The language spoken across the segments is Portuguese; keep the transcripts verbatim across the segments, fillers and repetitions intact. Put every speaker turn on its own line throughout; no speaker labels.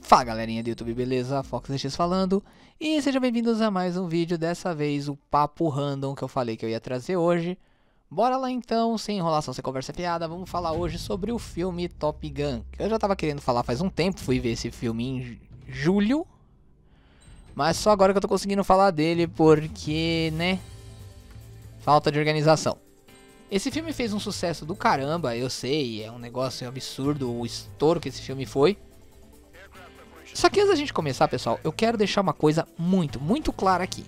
Fala galerinha do YouTube, beleza? FoxX falando. E sejam bem-vindos a mais um vídeo, dessa vez o papo random que eu falei que eu ia trazer hoje. Bora lá então, sem enrolação, sem conversa piada, vamos falar hoje sobre o filme Top Gun. Que eu já tava querendo falar faz um tempo, fui ver esse filme em julho. Mas só agora que eu tô conseguindo falar dele porque, né, falta de organização. Esse filme fez um sucesso do caramba, eu sei, é um negócio absurdo o estouro que esse filme foi. Só que antes da gente começar, pessoal, eu quero deixar uma coisa muito, muito clara aqui.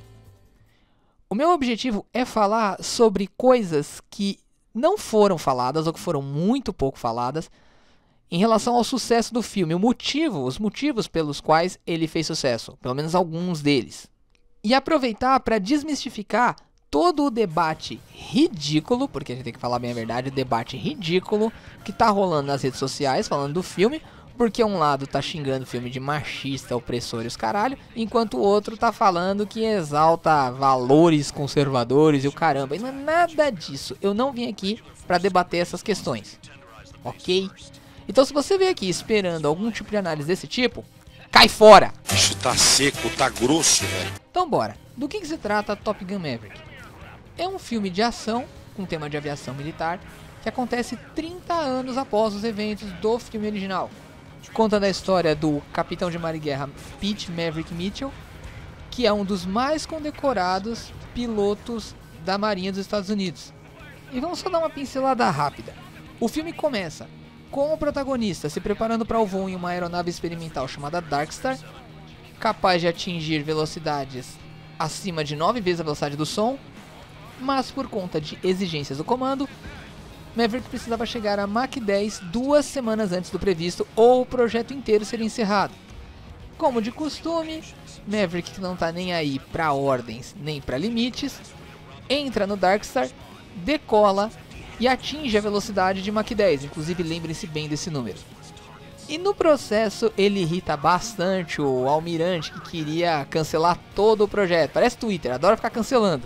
O meu objetivo é falar sobre coisas que não foram faladas ou que foram muito pouco faladas em relação ao sucesso do filme, o motivo, os motivos pelos quais ele fez sucesso, pelo menos alguns deles. E aproveitar para desmistificar todo o debate ridículo, porque a gente tem que falar bem a verdade, o debate ridículo que tá rolando nas redes sociais falando do filme, porque um lado tá xingando o filme de machista, opressor e os caralho, enquanto o outro tá falando que exalta valores conservadores e o caramba. E não é nada disso, eu não vim aqui pra debater essas questões, ok? Então se você veio aqui esperando algum tipo de análise desse tipo, cai fora!
Isso tá seco, tá grosso, velho.
Então bora, do que, que se trata Top Gun Maverick? É um filme de ação com tema de aviação militar que acontece trinta anos após os eventos do filme original. Contando a história do capitão de mar e guerra Pete Maverick Mitchell, que é um dos mais condecorados pilotos da Marinha dos Estados Unidos. E vamos só dar uma pincelada rápida. O filme começa com o protagonista se preparando para o voo em uma aeronave experimental chamada Darkstar, capaz de atingir velocidades acima de nove vezes a velocidade do som, mas por conta de exigências do comando, Maverick precisava chegar a Mach dez duas semanas antes do previsto ou o projeto inteiro seria encerrado. Como de costume, Maverick, que não tá nem aí pra ordens nem pra limites, entra no Darkstar, decola e atinge a velocidade de Mach dez, inclusive lembrem-se bem desse número. E no processo ele irrita bastante o almirante que queria cancelar todo o projeto. Parece Twitter, adora ficar cancelando.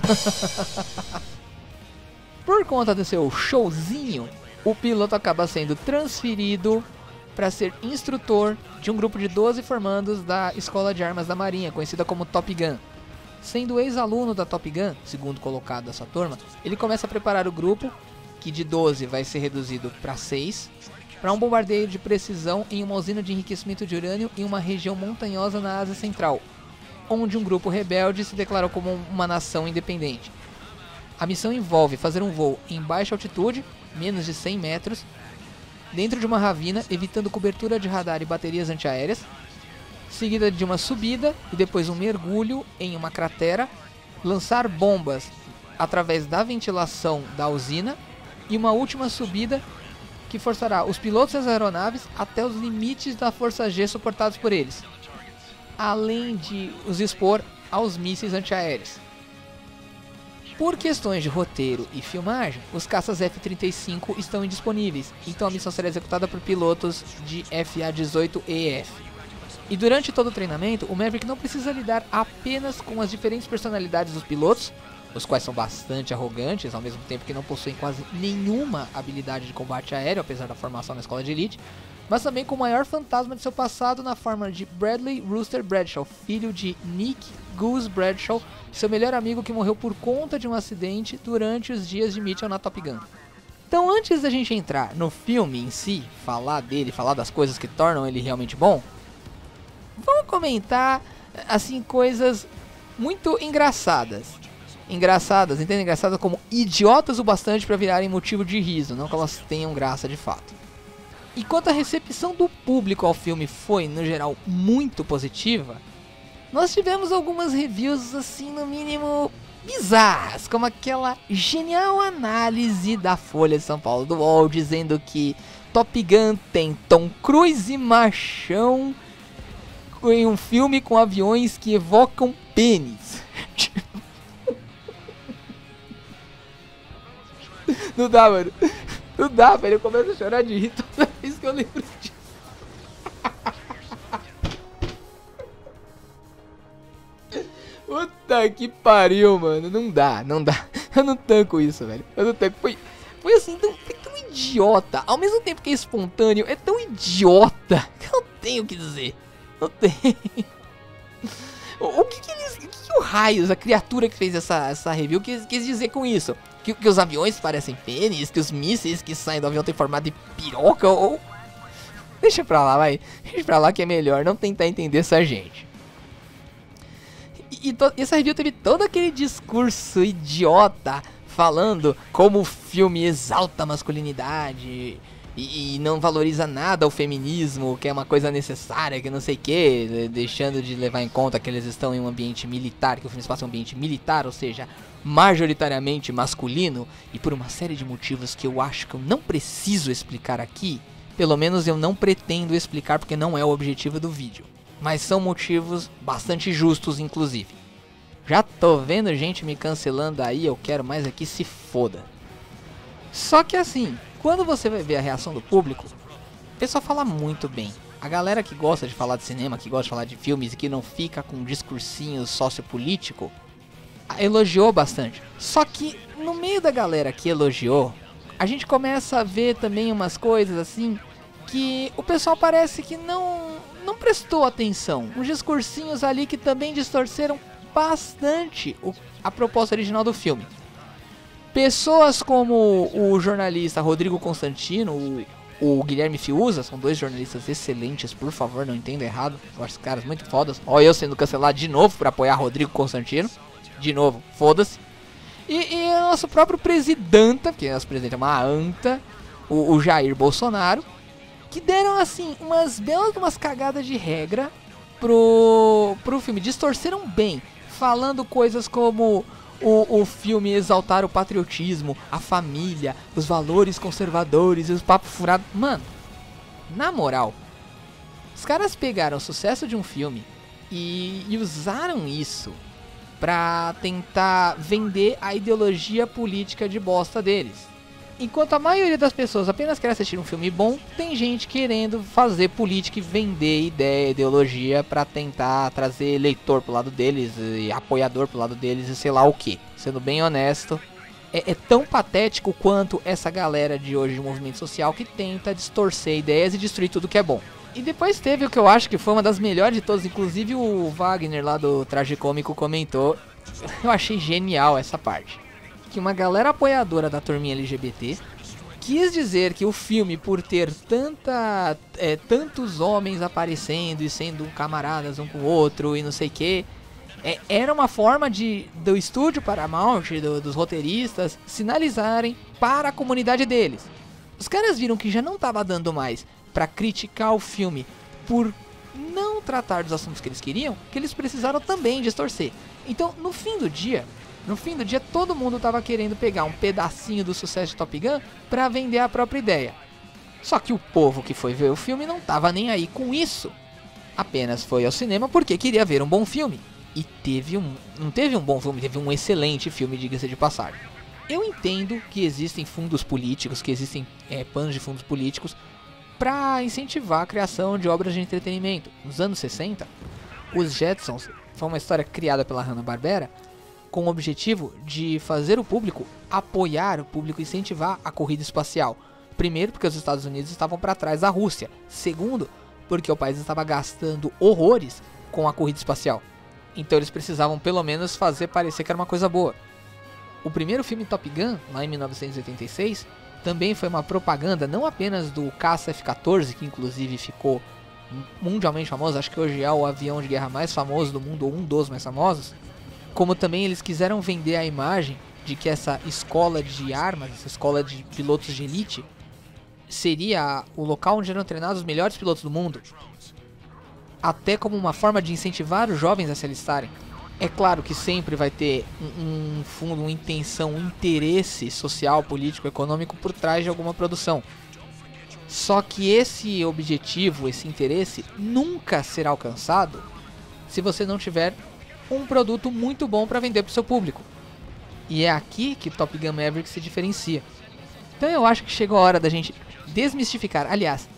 Por conta do seu showzinho, o piloto acaba sendo transferido para ser instrutor de um grupo de doze formandos da Escola de Armas da Marinha, conhecida como Top Gun. Sendo ex-aluno da Top Gun, segundo colocado da sua turma, ele começa a preparar o grupo, que de doze vai ser reduzido para seis, para um bombardeio de precisão em uma usina de enriquecimento de urânio em uma região montanhosa na Ásia Central, onde um grupo rebelde se declarou como uma nação independente. A missão envolve fazer um voo em baixa altitude, menos de cem metros, dentro de uma ravina, evitando cobertura de radar e baterias antiaéreas, seguida de uma subida e depois um mergulho em uma cratera, lançar bombas através da ventilação da usina e uma última subida que forçará os pilotos e as aeronaves até os limites da força G suportados por eles, além de os expor aos mísseis antiaéreos. Por questões de roteiro e filmagem, os caças F trinta e cinco estão indisponíveis, então a missão será executada por pilotos de F A dezoito E F. E durante todo o treinamento, o Maverick não precisa lidar apenas com as diferentes personalidades dos pilotos, os quais são bastante arrogantes, ao mesmo tempo que não possuem quase nenhuma habilidade de combate aéreo, apesar da formação na escola de elite, mas também com o maior fantasma de seu passado na forma de Bradley Rooster Bradshaw, filho de Nick Goose Bradshaw, seu melhor amigo que morreu por conta de um acidente durante os dias de Mitchell na Top Gun. Então, antes da gente entrar no filme em si, falar dele, falar das coisas que tornam ele realmente bom, vamos comentar, assim, coisas muito engraçadas. Engraçadas, entende? Engraçadas como idiotas o bastante para virarem motivo de riso, não que elas tenham graça de fato. E quanto a recepção do público ao filme foi, no geral, muito positiva, nós tivemos algumas reviews, assim, no mínimo, bizarras, como aquela genial análise da Folha de São Paulo do U O L, dizendo que Top Gun tem Tom Cruise e machão em um filme com aviões que evocam pênis. Não dá, mano. Não dá, velho. Eu começo a chorar de rir toda vez que eu lembro disso. Puta que pariu, mano. Não dá, não dá. Eu não tanco isso, velho. Eu não tanco. Foi, foi assim, tão, foi tão idiota. Ao mesmo tempo que é espontâneo, é tão idiota. Meu tem o que dizer. Não tem. O, o que que eles... O que, que o Raios, a criatura que fez essa, essa review, quis, quis dizer com isso? Que, que os aviões parecem pênis, que os mísseis que saem do avião têm formato de piroca, ou... Deixa pra lá, vai. Deixa pra lá que é melhor não tentar entender essa gente. E, e to, essa review teve todo aquele discurso idiota falando como o filme exalta a masculinidade e, e não valoriza nada o feminismo, que é uma coisa necessária, que não sei o que, deixando de levar em conta que eles estão em um ambiente militar, que o filme se passa em um ambiente militar, ou seja, majoritariamente masculino, e por uma série de motivos que eu acho que eu não preciso explicar aqui. Pelo menos eu não pretendo explicar porque não é o objetivo do vídeo. Mas são motivos bastante justos, inclusive. Já tô vendo gente me cancelando aí, eu quero mais aqui, se foda. Só que assim, quando você vai ver a reação do público, o pessoal fala muito bem. A galera que gosta de falar de cinema, que gosta de falar de filmes e que não fica com um discursinho sociopolítico, elogiou bastante. Só que no meio da galera que elogiou, a gente começa a ver também umas coisas assim que o pessoal parece que não, não prestou atenção. Uns discursinhos ali que também distorceram bastante o, a proposta original do filme. Pessoas como o jornalista Rodrigo Constantino, o, o Guilherme Fiuza, são dois jornalistas excelentes, por favor, não entenda errado. Eu acho os caras muito fodas. Ó, eu sendo cancelado de novo por apoiar Rodrigo Constantino. De novo, foda-se. E, e o nosso próprio presidenta, porque nosso presidente é uma anta, o, o Jair Bolsonaro, que deram assim umas belas umas cagadas de regra pro, pro filme, distorceram bem, falando coisas como o, o filme exaltar o patriotismo, a família, os valores conservadores e os papos furados. Mano, na moral, os caras pegaram o sucesso de um filme e, e usaram isso pra tentar vender a ideologia política de bosta deles. Enquanto a maioria das pessoas apenas quer assistir um filme bom, tem gente querendo fazer política e vender ideia, ideologia pra tentar trazer eleitor pro lado deles, e apoiador pro lado deles e sei lá o que. Sendo bem honesto, é, é tão patético quanto essa galera de hoje de movimento social que tenta distorcer ideias e destruir tudo que é bom. E depois teve o que eu acho que foi uma das melhores de todas, inclusive o Wagner lá do Tragicômico comentou, eu achei genial essa parte. Que uma galera apoiadora da turminha L G B T quis dizer que o filme, por ter tanta, é, tantos homens aparecendo e sendo camaradas um com o outro e não sei o que, é, era uma forma de do estúdio Paramount, do, dos roteiristas, sinalizarem para a comunidade deles. Os caras viram que já não tava dando mais pra criticar o filme por não tratar dos assuntos que eles queriam, que eles precisaram também distorcer. Então, no fim do dia, no fim do dia, todo mundo tava querendo pegar um pedacinho do sucesso de Top Gun pra vender a própria ideia. Só que o povo que foi ver o filme não tava nem aí com isso. Apenas foi ao cinema porque queria ver um bom filme. E teve um... não teve um bom filme, teve um excelente filme, diga-se de passagem. Eu entendo que existem fundos políticos, que existem é, planos de fundos políticos para incentivar a criação de obras de entretenimento. Nos anos sessenta, os Jetsons foi uma história criada pela Hanna-Barbera com o objetivo de fazer o público apoiar, o público incentivar a corrida espacial. Primeiro, porque os Estados Unidos estavam para trás da Rússia. Segundo, porque o país estava gastando horrores com a corrida espacial. Então eles precisavam pelo menos fazer parecer que era uma coisa boa. O primeiro filme Top Gun, lá em mil novecentos e oitenta e seis, também foi uma propaganda não apenas do caça F quatorze, que inclusive ficou mundialmente famoso, acho que hoje é o avião de guerra mais famoso do mundo, ou um dos mais famosos, como também eles quiseram vender a imagem de que essa escola de armas, essa escola de pilotos de elite, seria o local onde eram treinados os melhores pilotos do mundo, até como uma forma de incentivar os jovens a se alistarem. É claro que sempre vai ter um, um fundo, uma intenção, um interesse social, político, econômico por trás de alguma produção. Só que esse objetivo, esse interesse, nunca será alcançado se você não tiver um produto muito bom para vender para o seu público. E é aqui que Top Gun Maverick se diferencia. Então eu acho que chegou a hora da gente desmistificar, aliás,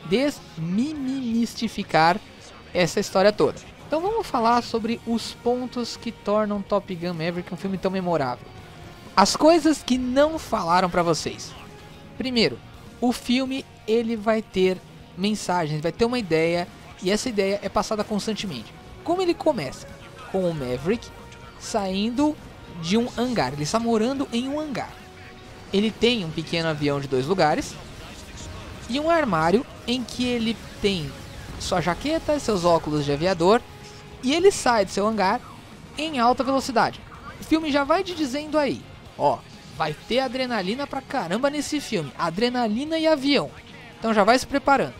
desmimistificar essa história toda. Então vamos falar sobre os pontos que tornam Top Gun Maverick um filme tão memorável. As coisas que não falaram pra vocês. Primeiro, o filme ele vai ter mensagens, vai ter uma ideia E essa ideia é passada constantemente. Como ele começa? Com o Maverick saindo de um hangar. Ele está morando em um hangar. Ele tem um pequeno avião de dois lugares e um armário em que ele tem sua jaqueta, seus óculos de aviador, e ele sai do seu hangar em alta velocidade. O filme já vai te dizendo aí, ó, vai ter adrenalina pra caramba nesse filme, adrenalina e avião. Então já vai se preparando.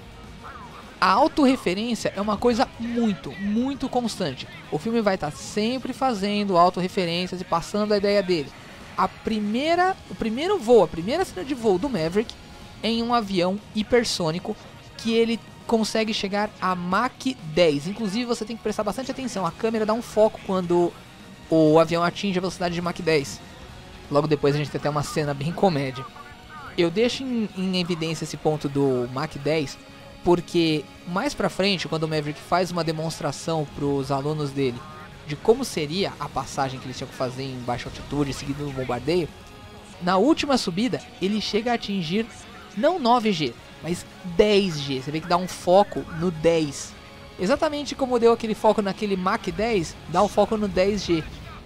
A autorreferência é uma coisa muito, muito constante. O filme vai estar sempre fazendo autorreferências e passando a ideia dele. A primeira, o primeiro voo, a primeira cena de voo do Maverick é em um avião hipersônico que ele consegue chegar a Mach dez. Inclusive você tem que prestar bastante atenção, a câmera dá um foco quando o avião atinge a velocidade de Mach dez. Logo depois a gente tem até uma cena bem comédia. Eu deixo em, em evidência esse ponto do Mach dez porque mais pra frente, quando o Maverick faz uma demonstração pros alunos dele de como seria a passagem que eles tinham que fazer em baixa altitude, seguido no bombardeio, na última subida ele chega a atingir não nove G, mas dez G. Você vê que dá um foco no dez. Exatamente como deu aquele foco naquele Mach dez, dá o foco no dez G.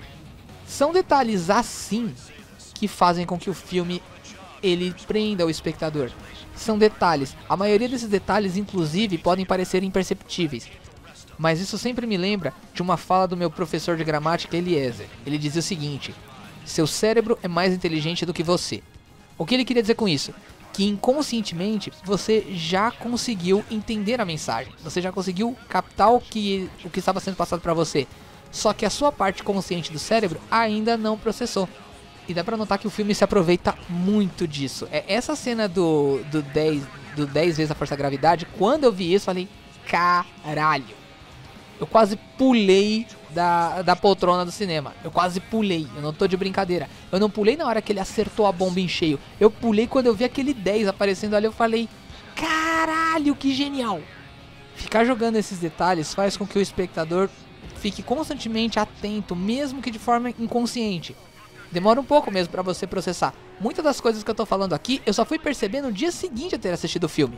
São detalhes assim que fazem com que o filme ele prenda o espectador. São detalhes. A maioria desses detalhes, inclusive, podem parecer imperceptíveis. Mas isso sempre me lembra de uma fala do meu professor de gramática, Eliezer. Ele dizia o seguinte: seu cérebro é mais inteligente do que você. O que ele queria dizer com isso? Que inconscientemente você já conseguiu entender a mensagem. Você já conseguiu captar o que, o que estava sendo passado para você. Só que a sua parte consciente do cérebro ainda não processou. E dá pra notar que o filme se aproveita muito disso. É essa cena do, do, dez, do dez vezes a força da gravidade, quando eu vi isso, falei, caralho. Eu quase pulei da, da poltrona do cinema. Eu quase pulei, eu não tô de brincadeira. Eu não pulei na hora que ele acertou a bomba em cheio. Eu pulei quando eu vi aquele dez aparecendo ali, eu falei, caralho, que genial. Ficar jogando esses detalhes faz com que o espectador fique constantemente atento, mesmo que de forma inconsciente. Demora um pouco mesmo pra você processar. Muitas das coisas que eu tô falando aqui, eu só fui perceber no dia seguinte a ter assistido o filme.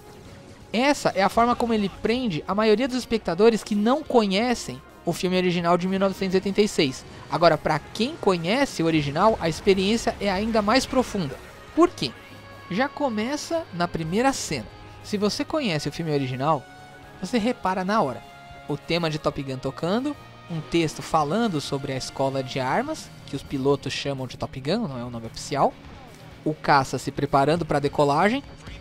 Essa é a forma como ele prende a maioria dos espectadores que não conhecem o filme original de mil novecentos e oitenta e seis. Agora, pra quem conhece o original, a experiência é ainda mais profunda. Por quê? Já começa na primeira cena. Se você conhece o filme original, você repara na hora. O tema de Top Gun tocando, um texto falando sobre a escola de armas, que os pilotos chamam de Top Gun, não é o nome oficial. O caça se preparando para a decolagem.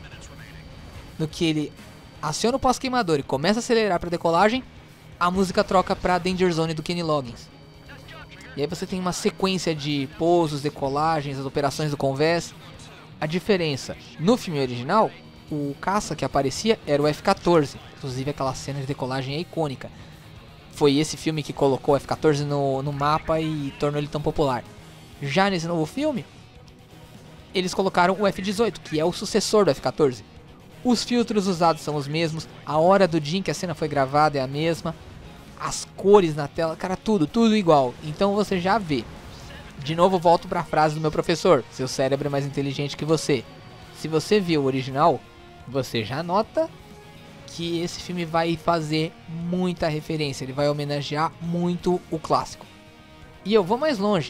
No que ele aciona o pós-queimador e começa a acelerar para a decolagem, a música troca para Danger Zone do Kenny Loggins. E aí você tem uma sequência de pousos, decolagens, as operações do Convés. A diferença, no filme original, o caça que aparecia era o F quatorze. Inclusive aquela cena de decolagem é icônica. Foi esse filme que colocou o F quatorze no, no mapa e tornou ele tão popular. Já nesse novo filme, eles colocaram o F dezoito, que é o sucessor do F quatorze. Os filtros usados são os mesmos, a hora do dia em que a cena foi gravada é a mesma, as cores na tela, cara, tudo, tudo igual. Então você já vê. De novo volto para a frase do meu professor: seu cérebro é mais inteligente que você. Se você viu o original, você já nota que esse filme vai fazer muita referência, ele vai homenagear muito o clássico. E eu vou mais longe.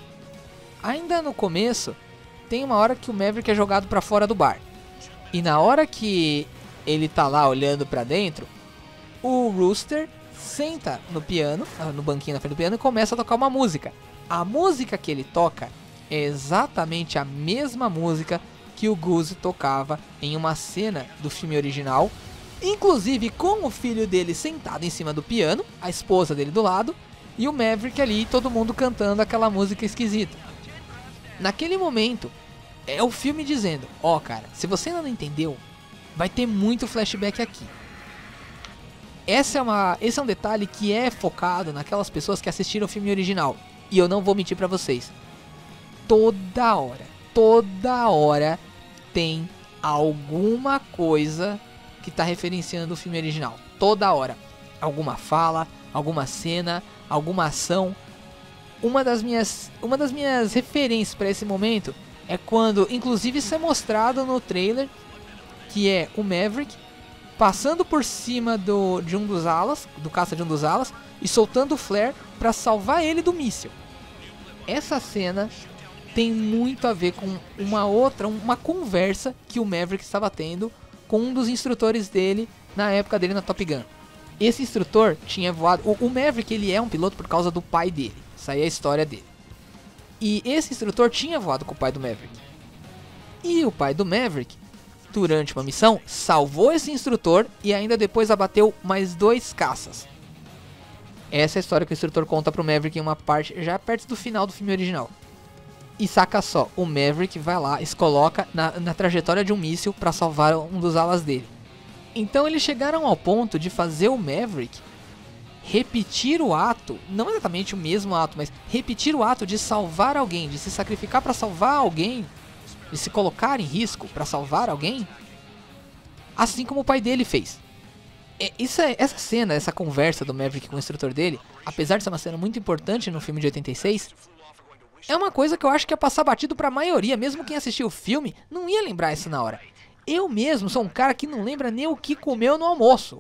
Ainda no começo, tem uma hora que o Maverick é jogado pra fora do bar. E na hora que ele tá lá olhando pra dentro, o Rooster senta no piano, no banquinho na frente do piano, e começa a tocar uma música. A música que ele toca é exatamente a mesma música que o Goose tocava em uma cena do filme original, inclusive com o filho dele sentado em cima do piano, a esposa dele do lado, e o Maverick ali, todo mundo cantando aquela música esquisita. Naquele momento, é o filme dizendo: ó, oh, cara, se você ainda não entendeu, vai ter muito flashback aqui. Essa é uma, esse é um detalhe que é focado naquelas pessoas que assistiram o filme original. E eu não vou mentir pra vocês. Toda hora, toda hora tem alguma coisa que tá referenciando o filme original. Toda hora. Alguma fala, alguma cena, alguma ação. Uma das minhas, uma das minhas referências para esse momento é quando, inclusive isso é mostrado no trailer, que é o Maverick passando por cima do, de um dos alas, do caça de um dos alas, e soltando o flare para salvar ele do míssil. Essa cena tem muito a ver com uma outra, uma conversa que o Maverick estava tendo com um dos instrutores dele na época dele na Top Gun. Esse instrutor tinha voado... O, o Maverick, ele é um piloto por causa do pai dele. Essa aí é a história dele. E esse instrutor tinha voado com o pai do Maverick. E o pai do Maverick, durante uma missão, salvou esse instrutor e ainda depois abateu mais dois caças. Essa é a história que o instrutor conta pro Maverick em uma parte já perto do final do filme original. E saca só, o Maverick vai lá e se coloca na, na trajetória de um míssil para salvar um dos alas dele. Então eles chegaram ao ponto de fazer o Maverick repetir o ato, não exatamente o mesmo ato, mas repetir o ato de salvar alguém, de se sacrificar para salvar alguém, de se colocar em risco para salvar alguém, assim como o pai dele fez. É, isso é, essa cena, essa conversa do Maverick com o instrutor dele, apesar de ser uma cena muito importante no filme de oitenta e seis, é uma coisa que eu acho que ia passar batido pra maioria, mesmo quem assistiu o filme não ia lembrar isso na hora. Eu mesmo sou um cara que não lembra nem o que comeu no almoço.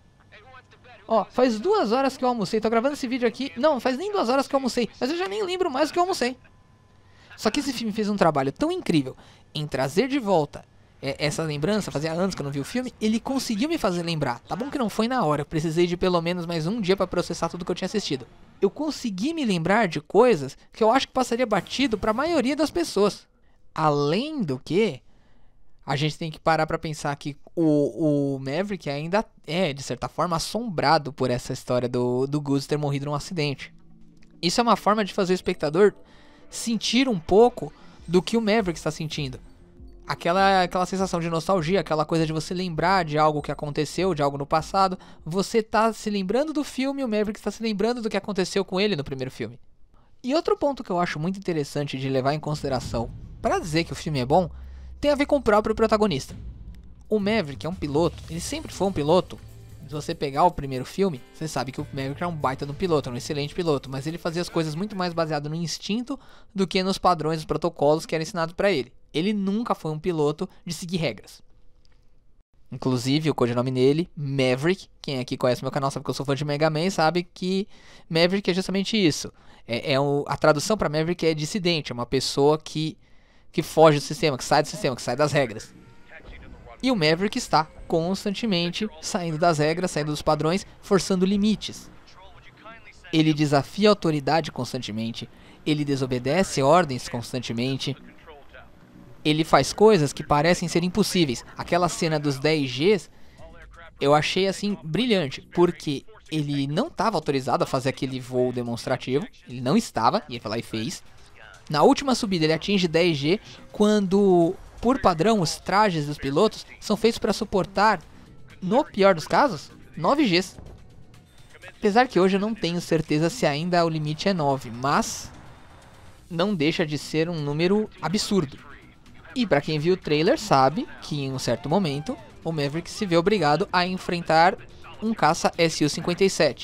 Ó, faz duas horas que eu almocei, tô gravando esse vídeo aqui, não, faz nem duas horas que eu almocei, mas eu já nem lembro mais o que eu almocei. Só que esse filme fez um trabalho tão incrível em trazer de volta é, essa lembrança, fazia anos que eu não vi o filme, ele conseguiu me fazer lembrar. Tá bom que não foi na hora, eu precisei de pelo menos mais um dia pra processar tudo que eu tinha assistido. Eu consegui me lembrar de coisas que eu acho que passaria batido pra maioria das pessoas. Além do que, a gente tem que parar pra pensar que o, o Maverick ainda é, de certa forma, assombrado por essa história do, do Goose ter morrido num acidente. Isso é uma forma de fazer o espectador sentir um pouco do que o Maverick está sentindo. Aquela, aquela sensação de nostalgia, aquela coisa de você lembrar de algo que aconteceu, de algo no passado. Você tá se lembrando do filme e o Maverick está se lembrando do que aconteceu com ele no primeiro filme. E outro ponto que eu acho muito interessante de levar em consideração para dizer que o filme é bom, tem a ver com o próprio protagonista. O Maverick é um piloto, ele sempre foi um piloto. Se você pegar o primeiro filme, você sabe que o Maverick é um baita de um piloto, um excelente piloto, mas ele fazia as coisas muito mais baseado no instinto do que nos padrões, nos protocolos que eram ensinados para ele. Ele nunca foi um piloto de seguir regras. Inclusive, o codinome dele, Maverick, quem aqui conhece meu canal sabe que eu sou fã de Mega Man, sabe que Maverick é justamente isso. É, é o, a tradução para Maverick é dissidente, é uma pessoa que, que foge do sistema, que sai do sistema, que sai das regras. E o Maverick está constantemente saindo das regras, saindo dos padrões, forçando limites. Ele desafia a autoridade constantemente, ele desobedece ordens constantemente. Ele faz coisas que parecem ser impossíveis. Aquela cena dos dez Gs, eu achei assim brilhante, porque ele não estava autorizado a fazer aquele voo demonstrativo, ele não estava, e ele foi lá e fez. Na última subida ele atinge dez G, quando, por padrão, os trajes dos pilotos são feitos para suportar, no pior dos casos, nove Gs. Apesar que hoje eu não tenho certeza se ainda o limite é nove, mas não deixa de ser um número absurdo. E pra quem viu o trailer sabe que em um certo momento o Maverick se vê obrigado a enfrentar um caça S U cinquenta e sete.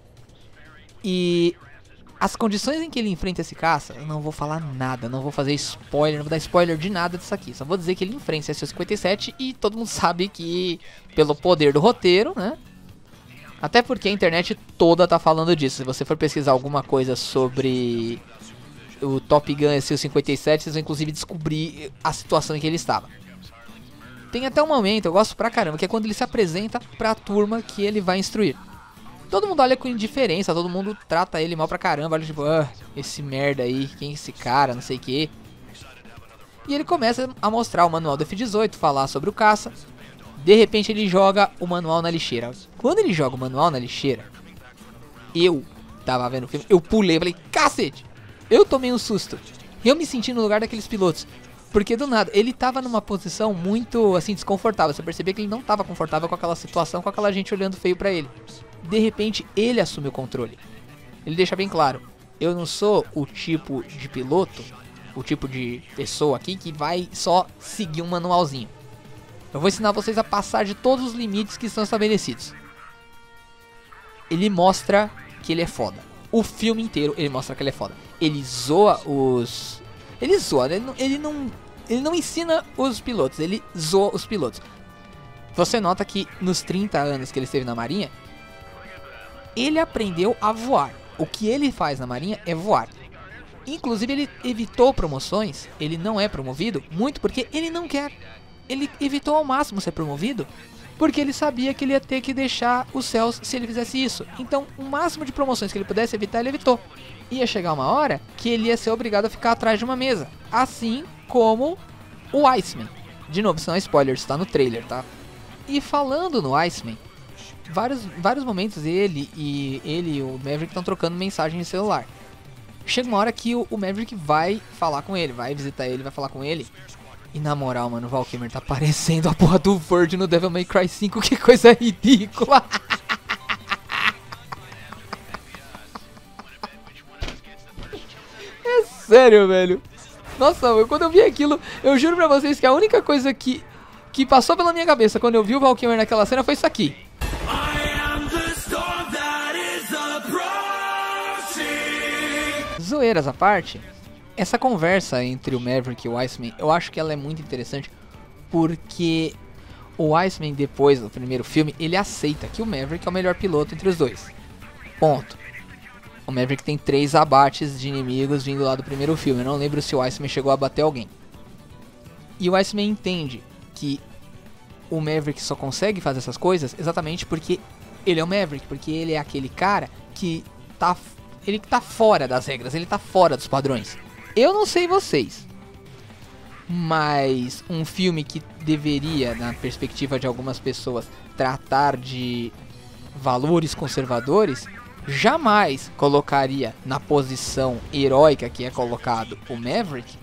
E as condições em que ele enfrenta esse caça, eu não vou falar nada, não vou fazer spoiler, não vou dar spoiler de nada disso aqui. Só vou dizer que ele enfrenta esse S U cinquenta e sete e todo mundo sabe que, pelo poder do roteiro, né? Até porque a internet toda tá falando disso. Se você for pesquisar alguma coisa sobre o Top Gun S U cinquenta e sete, vocês vão inclusive descobrir a situação em que ele estava. Tem até um momento, eu gosto pra caramba, que é quando ele se apresenta pra turma que ele vai instruir. Todo mundo olha com indiferença, todo mundo trata ele mal pra caramba, olha tipo, ah, esse merda aí, quem é esse cara, não sei o que. E ele começa a mostrar o manual do F dezoito, falar sobre o caça. De repente ele joga o manual na lixeira. Quando ele joga o manual na lixeira, eu tava vendo o filme, eu pulei, falei, cacete! Eu tomei um susto. Eu me senti no lugar daqueles pilotos. Porque do nada, ele tava numa posição muito, assim, desconfortável. Você percebia que ele não tava confortável com aquela situação, com aquela gente olhando feio pra ele. De repente, ele assume o controle. Ele deixa bem claro, eu não sou o tipo de piloto, o tipo de pessoa aqui que vai só seguir um manualzinho. Eu vou ensinar vocês a passar de todos os limites que estão estabelecidos. Ele mostra que ele é foda. O filme inteiro ele mostra que ele é foda. Ele zoa os... Ele zoa, ele não, ele não, ele não ensina os pilotos, ele zoa os pilotos. você nota que nos trinta anos que ele esteve na Marinha, ele aprendeu a voar. O que ele faz na Marinha é voar. Inclusive ele evitou promoções, ele não é promovido, muito porque ele não quer. Ele evitou ao máximo ser promovido, porque ele sabia que ele ia ter que deixar os céus se ele fizesse isso. Então o máximo de promoções que ele pudesse evitar, ele evitou. Ia chegar uma hora que ele ia ser obrigado a ficar atrás de uma mesa. Assim como o Iceman. De novo, isso não é spoiler, isso tá no trailer, tá? E falando no Iceman, vários, vários momentos ele e ele e o Maverick estão trocando mensagem de celular. Chega uma hora que o, o Maverick vai falar com ele, vai visitar ele, vai falar com ele. E na moral, mano, o Val Kilmer tá parecendo a porra do Virgil no Devil May Cry cinco, que coisa ridícula. É sério, velho. Nossa, eu, quando eu vi aquilo, eu juro pra vocês que a única coisa que, que passou pela minha cabeça quando eu vi o Val Kilmer naquela cena foi isso aqui. Zoeiras à parte, essa conversa entre o Maverick e o Iceman, eu acho que ela é muito interessante, porque o Iceman, depois do primeiro filme, ele aceita que o Maverick é o melhor piloto entre os dois. Ponto. O Maverick tem três abates de inimigos vindo lá do primeiro filme. Eu não lembro se o Iceman chegou a bater alguém. E o Iceman entende que o Maverick só consegue fazer essas coisas exatamente porque ele é o Maverick, porque ele é aquele cara que tá... Ele tá fora das regras, ele tá fora dos padrões. Eu não sei vocês, mas um filme que deveria, na perspectiva de algumas pessoas, tratar de valores conservadores, jamais colocaria na posição heróica que é colocado o Maverick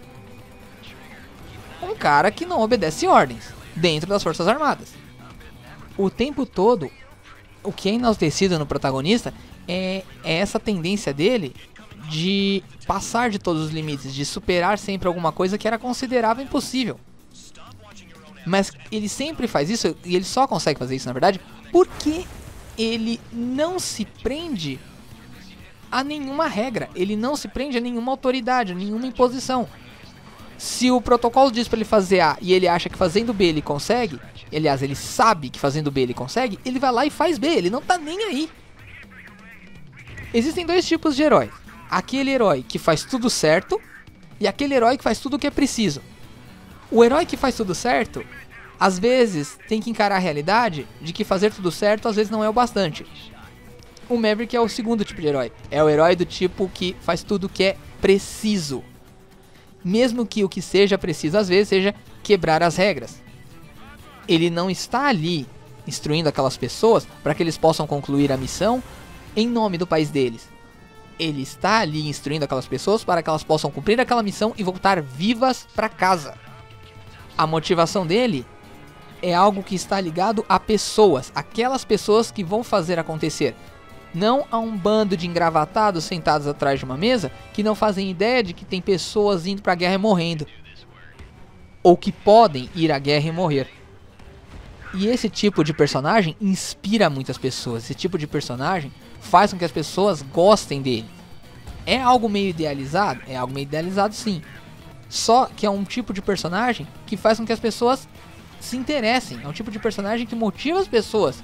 um cara que não obedece ordens dentro das Forças Armadas. O tempo todo, o que é enaltecido no protagonista é, é essa tendência dele de passar de todos os limites, de superar sempre alguma coisa que era considerável impossível. Mas ele sempre faz isso, e ele só consegue fazer isso, na verdade, porque ele não se prende a nenhuma regra, ele não se prende a nenhuma autoridade, a nenhuma imposição. Se o protocolo diz pra ele fazer A e ele acha que fazendo B ele consegue, aliás, ele sabe que fazendo B ele consegue, ele vai lá e faz B, ele não tá nem aí. Existem dois tipos de herói. Aquele herói que faz tudo certo e aquele herói que faz tudo o que é preciso. O herói que faz tudo certo, às vezes, tem que encarar a realidade de que fazer tudo certo às vezes não é o bastante. O Maverick é o segundo tipo de herói. É o herói do tipo que faz tudo o que é preciso. Mesmo que o que seja preciso às vezes seja quebrar as regras. Ele não está ali instruindo aquelas pessoas para que eles possam concluir a missão em nome do país deles. Ele está ali instruindo aquelas pessoas para que elas possam cumprir aquela missão e voltar vivas para casa. A motivação dele é algo que está ligado a pessoas, aquelas pessoas que vão fazer acontecer. Não a um bando de engravatados sentados atrás de uma mesa que não fazem ideia de que tem pessoas indo para a guerra e morrendo. Ou que podem ir à guerra e morrer. E esse tipo de personagem inspira muitas pessoas. Esse tipo de personagem faz com que as pessoas gostem dele. É algo meio idealizado? É algo meio idealizado, sim. Só que é um tipo de personagem que faz com que as pessoas se interessem. É um tipo de personagem que motiva as pessoas.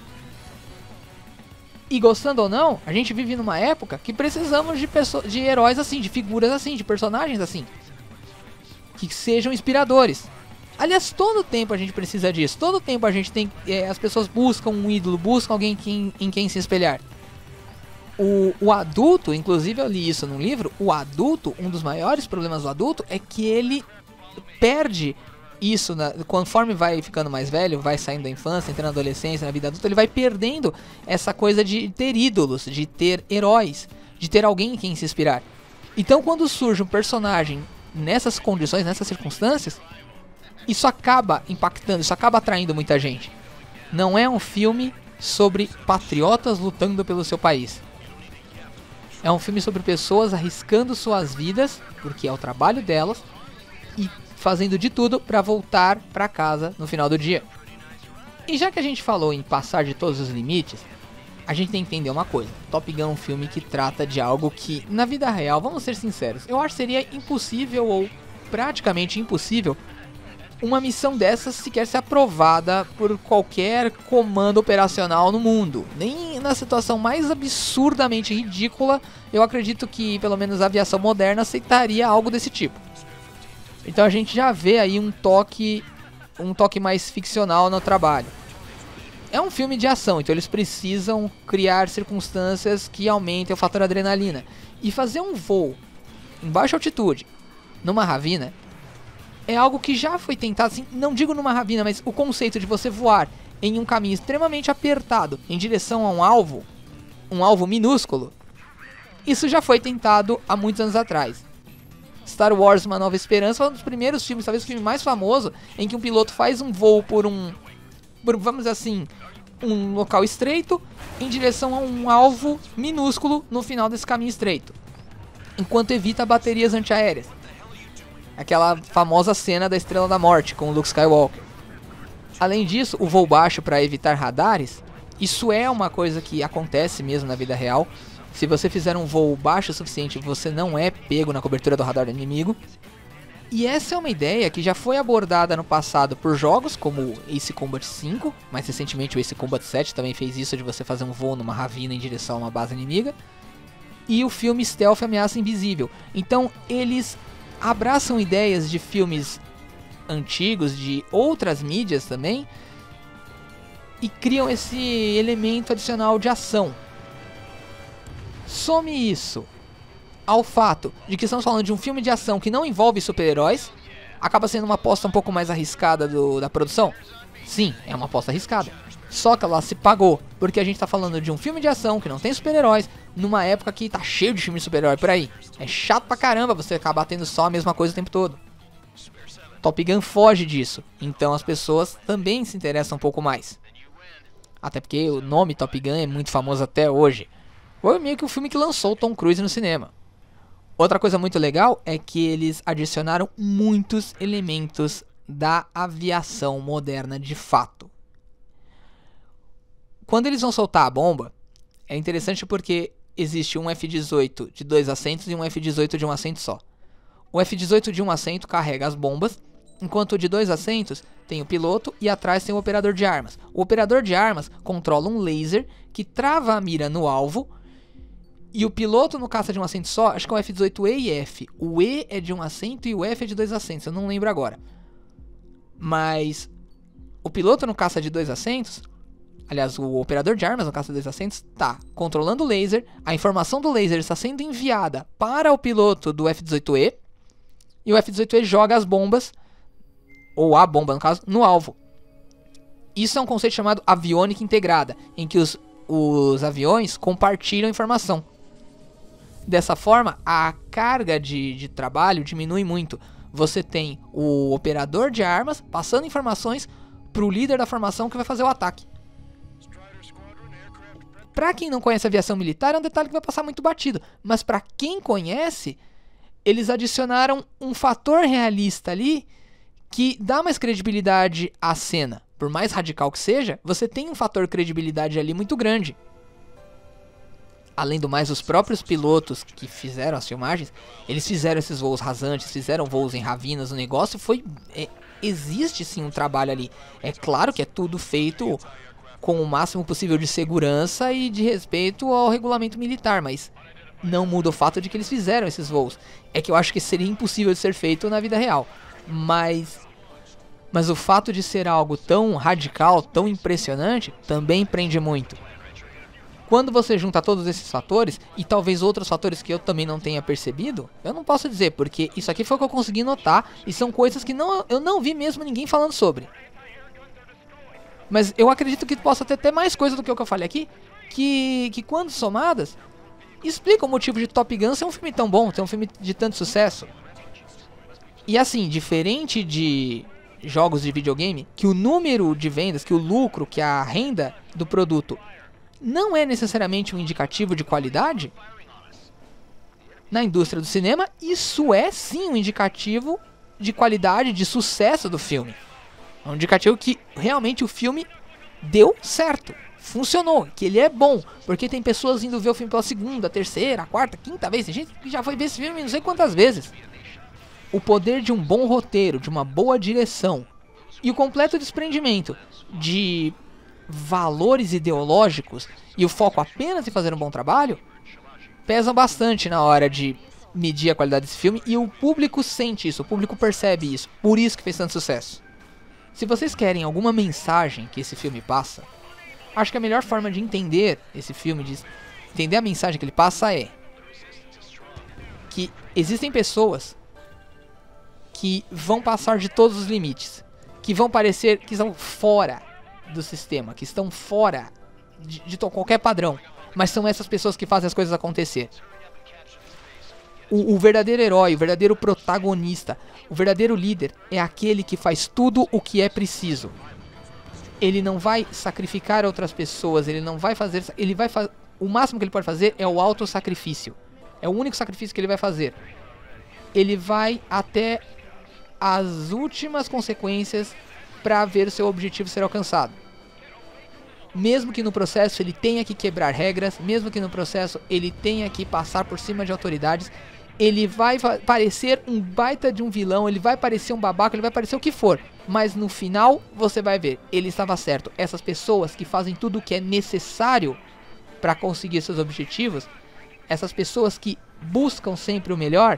E gostando ou não, a gente vive numa época que precisamos de, de heróis assim, de figuras assim, de personagens assim. Que sejam inspiradores. Aliás, todo tempo a gente precisa disso. Todo tempo a gente tem... É, as pessoas buscam um ídolo, buscam alguém que, em quem se espelhar. O, o adulto, inclusive eu li isso num livro, o adulto, um dos maiores problemas do adulto é que ele perde isso, na, conforme vai ficando mais velho, vai saindo da infância, entrando na adolescência, na vida adulta, ele vai perdendo essa coisa de ter ídolos, de ter heróis, de ter alguém em quem se inspirar. Então quando surge um personagem nessas condições, nessas circunstâncias, isso acaba impactando, isso acaba atraindo muita gente. Não é um filme sobre patriotas lutando pelo seu país. É um filme sobre pessoas arriscando suas vidas, porque é o trabalho delas, e fazendo de tudo para voltar para casa no final do dia. E já que a gente falou em passar de todos os limites, a gente tem que entender uma coisa. Top Gun é um filme que trata de algo que, na vida real, vamos ser sinceros, eu acho que seria impossível ou praticamente impossível uma missão dessas sequer ser aprovada por qualquer comando operacional no mundo. Nem na situação mais absurdamente ridícula, eu acredito que pelo menos a aviação moderna aceitaria algo desse tipo. Então a gente já vê aí um toque, um toque mais ficcional no trabalho. É um filme de ação, então eles precisam criar circunstâncias que aumentem o fator adrenalina. E fazer um voo em baixa altitude, numa ravina, é algo que já foi tentado, assim, não digo numa ravina, mas o conceito de você voar em um caminho extremamente apertado em direção a um alvo, um alvo minúsculo, isso já foi tentado há muitos anos atrás. Star Wars Uma Nova Esperança foi um dos primeiros filmes, talvez o filme mais famoso, em que um piloto faz um voo por um, por, vamos dizer assim, um local estreito em direção a um alvo minúsculo no final desse caminho estreito, enquanto evita baterias antiaéreas. Aquela famosa cena da Estrela da Morte com o Luke Skywalker. Além disso, o voo baixo para evitar radares, isso é uma coisa que acontece mesmo na vida real. Se você fizer um voo baixo o suficiente, você não é pego na cobertura do radar do inimigo. E essa é uma ideia que já foi abordada no passado por jogos como o Ace Combat cinco, mais recentemente o Ace Combat sete também fez isso, de você fazer um voo numa ravina em direção a uma base inimiga. E o filme Stealth Ameaça Invisível. Então eles abraçam ideias de filmes antigos, de outras mídias também, e criam esse elemento adicional de ação. Some isso ao fato de que estamos falando de um filme de ação que não envolve super-heróis, acaba sendo uma aposta um pouco mais arriscada do, da produção. Sim, é uma aposta arriscada. Só que ela se pagou, porque a gente tá falando de um filme de ação que não tem super-heróis, numa época que tá cheio de filme de super-herói por aí. É chato pra caramba você acabar tendo só a mesma coisa o tempo todo. Top Gun foge disso, então as pessoas também se interessam um pouco mais. Até porque o nome Top Gun é muito famoso até hoje. Foi meio que o filme que lançou o Tom Cruise no cinema. Outra coisa muito legal é que eles adicionaram muitos elementos da aviação moderna de fato. Quando eles vão soltar a bomba, é interessante porque existe um F dezoito de dois assentos e um F dezoito de um assento só. O F dezoito de um assento carrega as bombas, enquanto o de dois assentos tem o piloto e atrás tem o operador de armas. O operador de armas controla um laser que trava a mira no alvo. E o piloto no caça de um assento só, acho que é o F dezoito E e F. O E é de um assento e o F é de dois assentos, eu não lembro agora. Mas o piloto no caça de dois assentos, aliás, o operador de armas no caça de dois assentos, está controlando o laser. A informação do laser está sendo enviada para o piloto do F dezoito E. E o F dezoito E joga as bombas, ou a bomba no caso, no alvo. Isso é um conceito chamado aviônica integrada, em que os, os aviões compartilham informação. Dessa forma, a carga de, de trabalho diminui muito. Você tem o operador de armas passando informações para o líder da formação que vai fazer o ataque. Para quem não conhece aviação militar, é um detalhe que vai passar muito batido. Mas para quem conhece, eles adicionaram um fator realista ali que dá mais credibilidade à cena. Por mais radical que seja, você tem um fator credibilidade ali muito grande. Além do mais, os próprios pilotos que fizeram as filmagens, eles fizeram esses voos rasantes, fizeram voos em ravinas, o negócio foi... É, existe sim um trabalho ali. É claro que é tudo feito com o máximo possível de segurança e de respeito ao regulamento militar, mas não muda o fato de que eles fizeram esses voos. É que eu acho que seria impossível de ser feito na vida real. Mas... Mas o fato de ser algo tão radical, tão impressionante, também prende muito. Quando você junta todos esses fatores, e talvez outros fatores que eu também não tenha percebido, eu não posso dizer, porque isso aqui foi o que eu consegui notar, e são coisas que não, eu não vi mesmo ninguém falando sobre. Mas eu acredito que possa ter até mais coisa do que o que eu falei aqui, que, que quando somadas, explicam o motivo de Top Gun ser um filme tão bom, ser um filme de tanto sucesso. E assim, diferente de jogos de videogame, que o número de vendas, que o lucro, que a renda do produto não é necessariamente um indicativo de qualidade, na indústria do cinema, isso é sim um indicativo de qualidade, de sucesso do filme. É um indicativo que realmente o filme deu certo, funcionou, que ele é bom, porque tem pessoas indo ver o filme pela segunda, terceira, quarta, quinta vez, tem gente que já foi ver esse filme não sei quantas vezes. o poder de um bom roteiro, de uma boa direção e o completo desprendimento de valores ideológicos e o foco apenas em fazer um bom trabalho pesam bastante na hora de medir a qualidade desse filme, e o público sente isso, o público percebe isso, por isso que fez tanto sucesso. Se vocês querem alguma mensagem que esse filme passa, acho que a melhor forma de entender esse filme, de entender a mensagem que ele passa é que existem pessoas que vão passar de todos os limites, que vão parecer que estão fora do sistema, que estão fora de, de qualquer padrão, mas são essas pessoas que fazem as coisas acontecer. O, o verdadeiro herói, o verdadeiro protagonista, o verdadeiro líder é aquele que faz tudo o que é preciso. Ele não vai sacrificar outras pessoas, ele não vai fazer, ele vai fa- o máximo que ele pode fazer é o autossacrifício. É o único sacrifício que ele vai fazer. Ele vai até as últimas consequências para ver o seu objetivo ser alcançado. Mesmo que no processo ele tenha que quebrar regras, mesmo que no processo ele tenha que passar por cima de autoridades, ele vai parecer um baita de um vilão, ele vai parecer um babaca, ele vai parecer o que for, mas no final você vai ver, ele estava certo. Essas pessoas que fazem tudo o que é necessário para conseguir seus objetivos, essas pessoas que buscam sempre o melhor,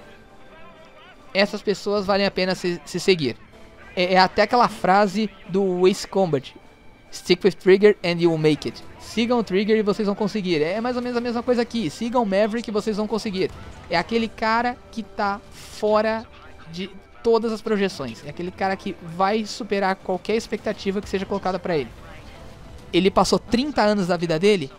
essas pessoas valem a pena se, se seguir. É, é até aquela frase do Ace Combat: Stick with Trigger and you will make it. Sigam o Trigger e vocês vão conseguir. É mais ou menos a mesma coisa aqui. Sigam o Maverick e vocês vão conseguir. É aquele cara que tá fora de todas as projeções. É aquele cara que vai superar qualquer expectativa que seja colocada pra ele. Ele passou trinta anos da vida dele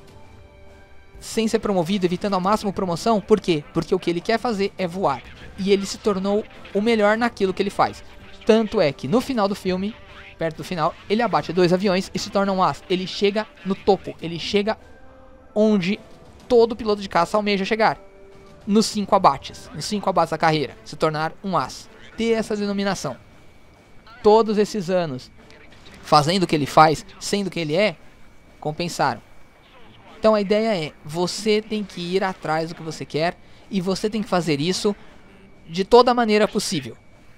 sem ser promovido, evitando ao máximo promoção. Por quê? Porque o que ele quer fazer é voar. E ele se tornou o melhor naquilo que ele faz. Tanto é que no final do filme, perto do final, ele abate dois aviões e se torna um as. Ele chega no topo, ele chega onde todo piloto de caça almeja chegar. Nos cinco abates, nos cinco abates da carreira, se tornar um as. Ter essa denominação. Todos esses anos fazendo o que ele faz, sendo o que ele é, compensaram. Então a ideia é, você tem que ir atrás do que você quer e você tem que fazer isso de toda maneira possível.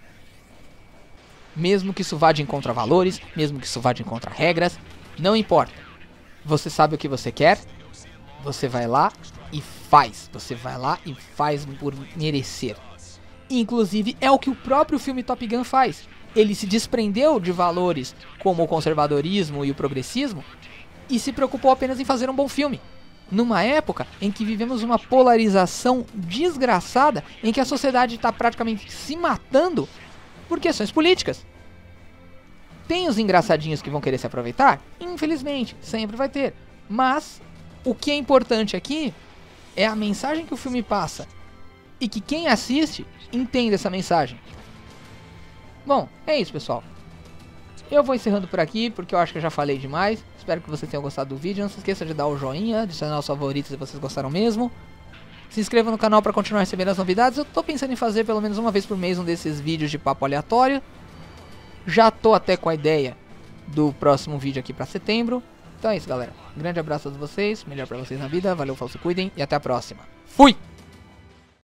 Mesmo que isso vá de encontro a valores, mesmo que isso vá de encontro a regras, não importa. Você sabe o que você quer, você vai lá e faz. Você vai lá e faz por merecer. Inclusive é o que o próprio filme Top Gun faz. Ele se desprendeu de valores como o conservadorismo e o progressismo e se preocupou apenas em fazer um bom filme. Numa época em que vivemos uma polarização desgraçada, em que a sociedade está praticamente se matando por questões políticas. Tem os engraçadinhos que vão querer se aproveitar? Infelizmente, sempre vai ter. Mas o que é importante aqui é a mensagem que o filme passa e que quem assiste entenda essa mensagem. Bom, é isso, pessoal. Eu vou encerrando por aqui porque eu acho que eu já falei demais. Espero que vocês tenham gostado do vídeo. Não se esqueça de dar o joinha, adicionar os favoritos se vocês gostaram mesmo. Se inscreva no canal para continuar recebendo as novidades. Eu tô pensando em fazer pelo menos uma vez por mês um desses vídeos de papo aleatório. Já tô até com a ideia do próximo vídeo aqui para setembro. Então é isso, galera. Um grande abraço a todos vocês. Melhor para vocês na vida. Valeu, falou, se cuidem e até a próxima. Fui!